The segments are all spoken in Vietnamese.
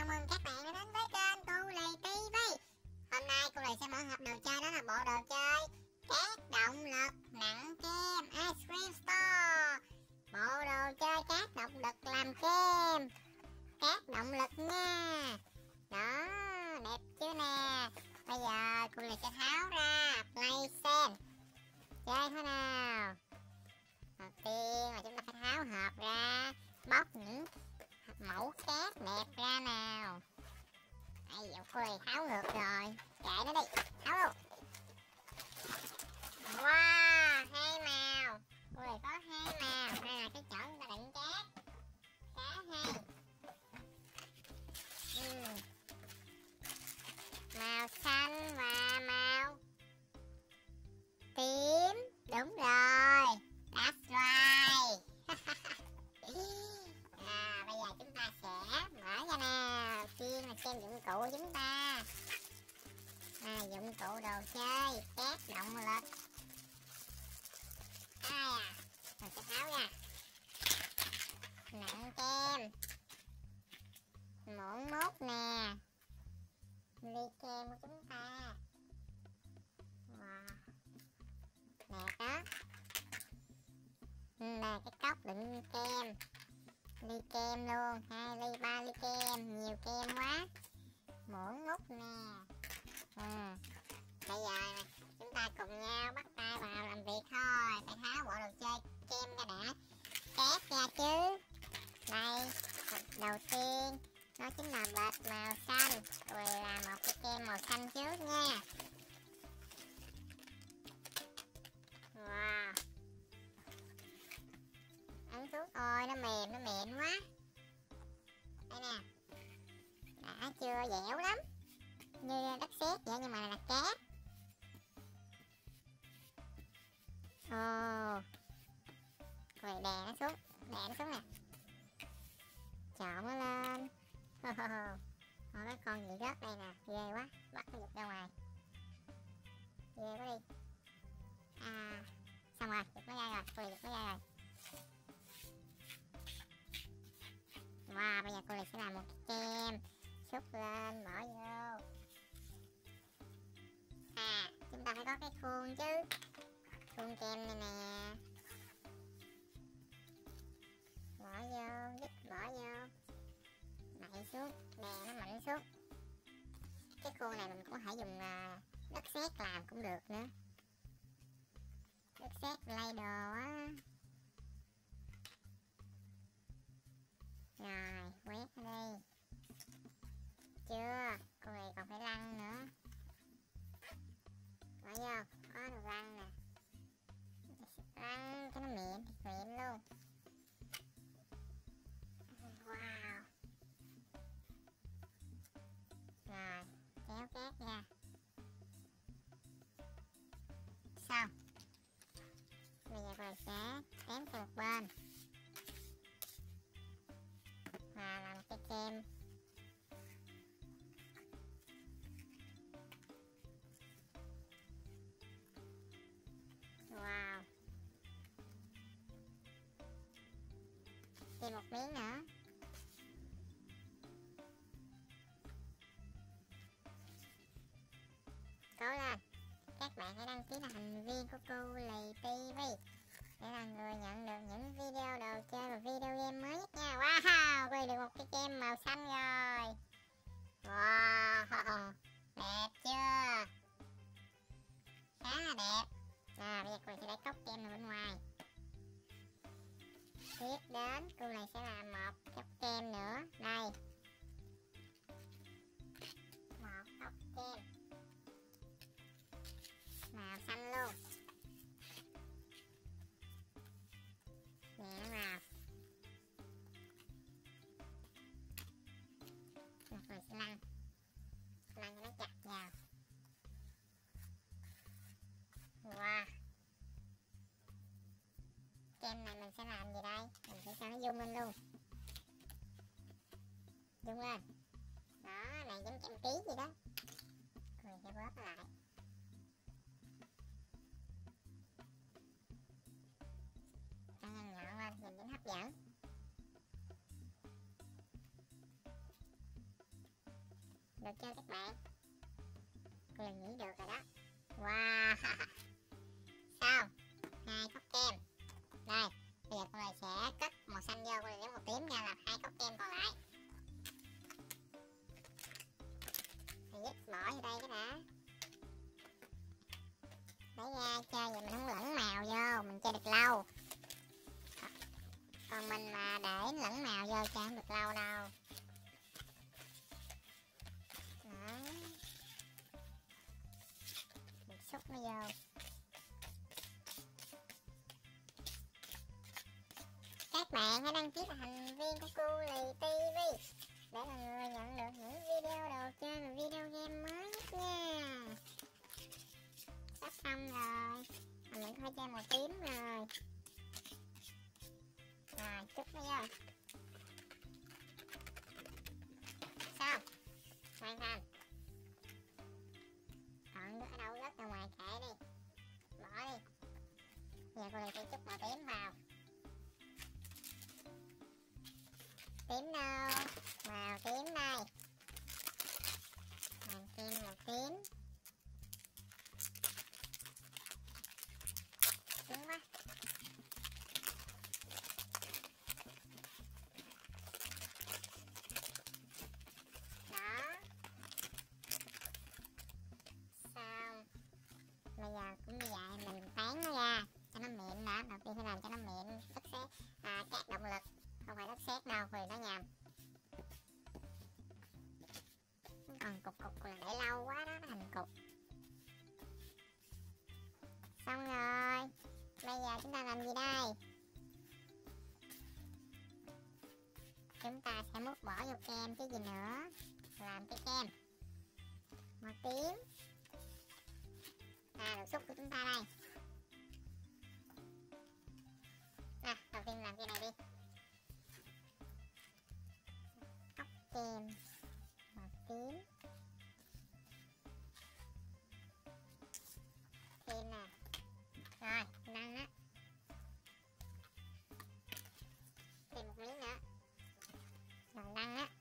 Chào mừng các bạn đã đến với kênh Cô Lì TV. Hôm nay cô Lì sẽ mở hộp đồ chơi, đó là bộ đồ chơi Cát Động Lực Nặng Kem Ice Cream Store. Bộ đồ chơi cát động lực làm kem, cát động lực nha. Đó, đẹp chưa nè. Bây giờ cô Lì sẽ tháo ra Play Sen chơi thế nào. Đầu tiên là chúng ta phải tháo hộp ra, bóc những mẫu cát đẹp ra nào. Đây, dạo cô này tháo ngược rồi, kệ nó đi, tháo luôn. Wow, hai màu, cô này có hai màu. Đây là cái chỗ chúng ta đựng cát, khá hay. Màu xanh và màu tím, đúng rồi, that's right. Bây giờ chúng ta sẽ mở ra nào. Tiên là xem dụng cụ của chúng ta. Dụng cụ đồ chơi cát động lực. Mình sẽ tháo ra. Nặng kem, muỗng mút nè, ly kem của chúng ta. Wow, đẹp đó. Là cái cốc đựng kem, ly kem luôn, 2 ly 3 ly kem, nhiều kem quá. Muỗng mút nè. Bây giờ chúng ta cùng nhau bắt tay vào làm việc thôi. Phải tháo bộ đồ chơi kem ra đã, cát ra chứ. Đây, đầu tiên đó chính là bệt màu xanh. Rồi làm một cái kem màu xanh trước nha. Wow, ấn xuống, ôi nó mềm, nó mịn quá. Đây nè, đã chưa, dẻo lắm, như đất sét vậy nhưng mà là cát. Rồi đè nó xuống, nè, trộn nó lên. Cái con gì rớt đây nè, ghê quá, bắt nó giật ra ngoài, ghê quá đi. Xong rồi, giật nó ra rồi, cô giật nó ra rồi. Wow, bây giờ cô Lì sẽ làm một cái kem, xúc lên, bỏ vô. Chúng ta phải có cái khuôn chứ, khuôn kem này nè. Bỏ vô, bỏ vô, đậy xuống, đè nó mạnh xuống. Cái khuôn này mình cũng có thể dùng đất sét làm cũng được nữa, đất sét lay đồ á. Rồi, quét nó đi. Chưa, cô này còn phải lăn nữa. Bỏ vô, có được lăn nè. Lăn cho nó mịn, mịn luôn. Wow. Rồi, kéo cát ra. Xong. Bây giờ cô sẽ ém sang một bên và làm cái kem. Wow, thêm một miếng nữa. Cố lên, các bạn hãy đăng ký là thành viên của Cô Lì TV để là người nhận được những video đồ chơi và video game mới nhất nha. Wow, quay được một cái kem màu xanh rồi. Wow, đẹp chưa? Khá là đẹp. Bây giờ cô Lì sẽ để cốc kem này bên ngoài. Tiếp đến cô Lì sẽ làm một cốc kem nữa. Đây, một cốc kem màu xanh luôn. Nhẹ vào. Rồi sẽ lăn cho nó chặt vào. Wow, kem này mình sẽ làm gì đây? Mình sẽ cho nó zoom lên luôn, zoom lên. Đó, này giống kem ký gì đó. Rồi sẽ bóp lại. Cho nhọn lên, nhìn nó hấp dẫn. Được chưa các bạn? Cô Lê nghĩ được rồi đó. Wow. Xong 2 cốc kem. Đây, bây giờ cô Lê sẽ cất màu xanh vô, cô Lê lấy màu tím ra là 2 cốc kem còn lại. Thì dứt bỏ vô đây cái đã. Lấy ra chơi vậy mình không lẫn màu vô, mình chơi được lâu. Còn mình mà để lẫn màu vô chơi không được lâu đâu. Đó. Được xúc nó vô. Các bạn hãy đăng ký thành viên của Cô Lì TV để là người nhận được những video đồ chơi và video game mới nhất nha. Sắp xong rồi, mình phải chơi màu tím rồi. Rồi, chút nó vô. Xong, hoàn thành. Còn nước ở đâu rớt ra ngoài kệ đi, bỏ đi. Giờ cô Lì sẽ chút màu tím vào. Tím đâu? Màu tím đây. Màu kim màu tím. Cứng quá. Đó. Xong. Bây giờ cũng như vậy, mình tán nó ra cho nó mịn đã. Đầu tiên phải làm cho nó mịn, đất sét, các động lực. Không phải đất sét đâu, vì nó nhầm. Còn cục là để lâu quá đó, nó thành cục. Xong rồi. Bây giờ chúng ta làm gì đây? Chúng ta sẽ múc bỏ vô kem chứ gì nữa. Làm cái kem màu tím. Đồ xúc của chúng ta đây. Đầu tiên làm cái này đi. Cốc kem màu tím. Thêm nè. Rồi, đăng á. Thêm một miếng nữa. Rồi đăng á.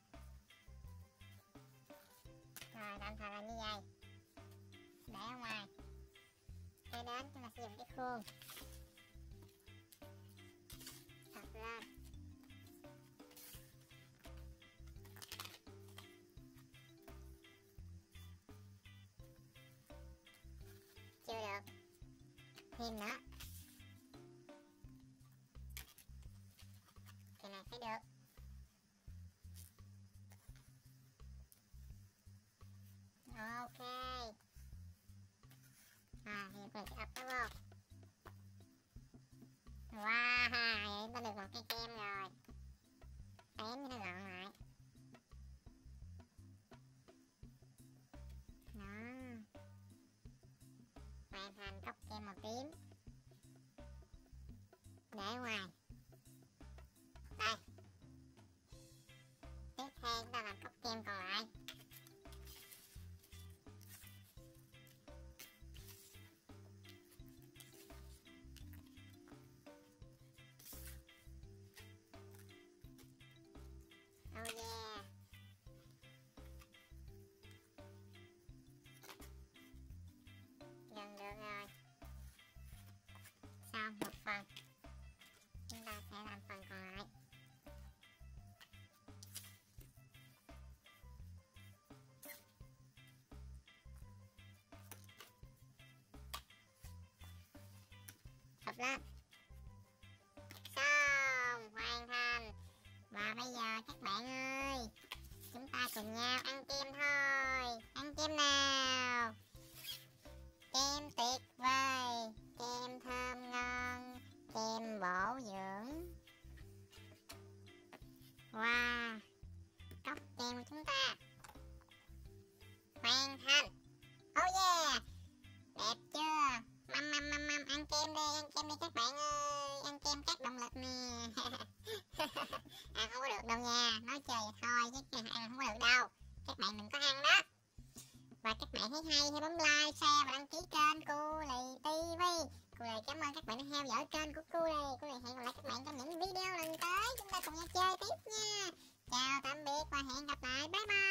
Rồi tạm thời là như vậy. Để ở ngoài. Kế đến chúng ta sử dụng cái khuôn. Thật lên. Chưa được. Thêm nữa. Cái này phải được. Ok. Thì mình sẽ ập nó vô. Wow, vậy ta được một cái kem rồi. Ém cho nó gọn lại. Đó. Hoàn thành cốc kem màu tím. Để ở ngoài. Đây. Tiếp theo chúng ta làm cốc kem còn lại. Oh yeah. Gần được rồi. Xong một phần. Chúng ta sẽ làm phần còn lại. Hợp lên. Xong, hoàn thành. Và bây giờ các bạn ơi, chúng ta cùng nhau ăn kem thôi. Ăn kem nào. Kem tuyệt vời, kem thơm ngon, kem bổ dưỡng. Wow, cốc kem của chúng ta hoàn thành. Oh yeah, đẹp chưa? Măm ăn kem đi các bạn ơi, ăn kem các động lực nè. Không có được đâu nha, nói chơi vậy thôi chứ ăn không có được đâu. Các bạn đừng có ăn đó. Và các bạn thấy hay hãy bấm like, share và đăng ký kênh Cô Lì TV. Cô Lì cảm ơn các bạn đã theo dõi kênh của cô Lì. Cô Lì hẹn gặp lại các bạn trong những video lần tới. Chúng ta cùng nhau chơi tiếp nha. Chào tạm biệt và hẹn gặp lại. Bye bye.